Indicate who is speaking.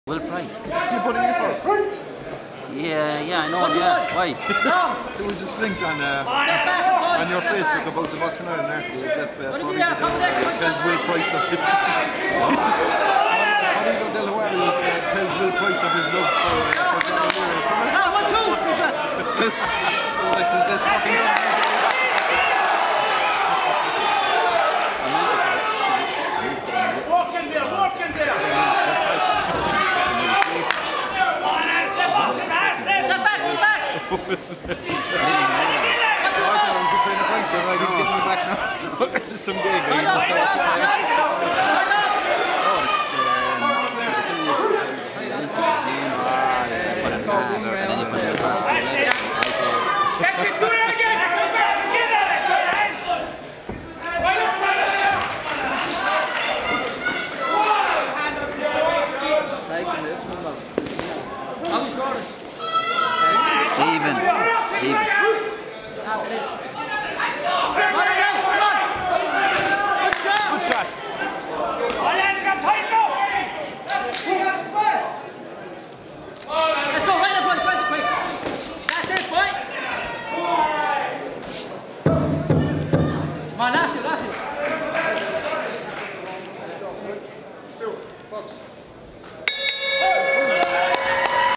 Speaker 1: Will Price.
Speaker 2: You put in for?
Speaker 1: Yeah, I know. Yeah, why?
Speaker 2: There was this link on your Facebook about the Boxing Ireland article. Is that probably tells Will Price of it? Paddy Delaware tells Will Price of his love for Johnny Lear or something.
Speaker 1: No, 1, 2.
Speaker 2: This fucking some game.
Speaker 1: Even.
Speaker 2: Good shot.
Speaker 1: Let's go, right up, boy, press it quick. That's it, boy. Come on, last two.